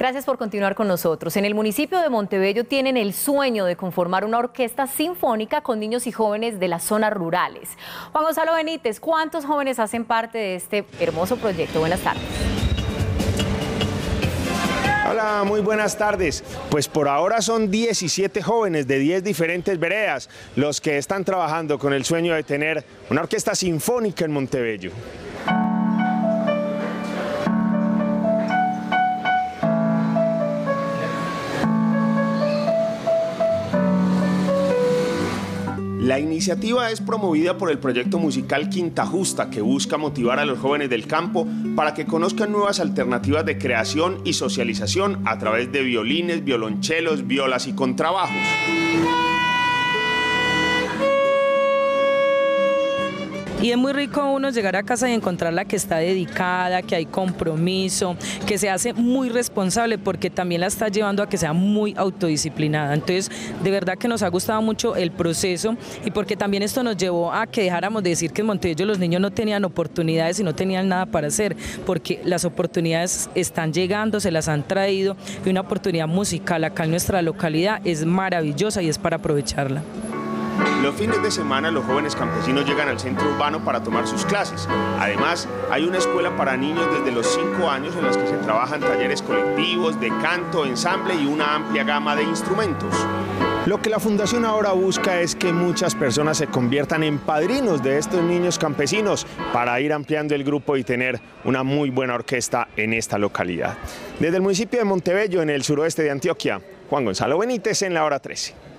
Gracias por continuar con nosotros. En el municipio de Montebello tienen el sueño de conformar una orquesta sinfónica con niños y jóvenes de las zonas rurales. Juan Gonzalo Benítez, ¿cuántos jóvenes hacen parte de este hermoso proyecto? Buenas tardes. Hola, muy buenas tardes. Pues por ahora son 17 jóvenes de 10 diferentes veredas los que están trabajando con el sueño de tener una orquesta sinfónica en Montebello. La iniciativa es promovida por el proyecto musical Quinta Justa, que busca motivar a los jóvenes del campo para que conozcan nuevas alternativas de creación y socialización a través de violines, violonchelos, violas y contrabajos. Y es muy rico uno llegar a casa y encontrarla que está dedicada, que hay compromiso, que se hace muy responsable porque también la está llevando a que sea muy autodisciplinada. Entonces, de verdad que nos ha gustado mucho el proceso y porque también esto nos llevó a que dejáramos de decir que en Montebello los niños no tenían oportunidades y no tenían nada para hacer, porque las oportunidades están llegando, se las han traído y una oportunidad musical acá en nuestra localidad es maravillosa y es para aprovecharla. Los fines de semana los jóvenes campesinos llegan al centro urbano para tomar sus clases. Además, hay una escuela para niños desde los 5 años en las que se trabajan talleres colectivos, de canto, ensamble y una amplia gama de instrumentos. Lo que la Fundación ahora busca es que muchas personas se conviertan en padrinos de estos niños campesinos para ir ampliando el grupo y tener una muy buena orquesta en esta localidad. Desde el municipio de Montebello, en el suroeste de Antioquia, Juan Gonzalo Benítez en La Hora 13.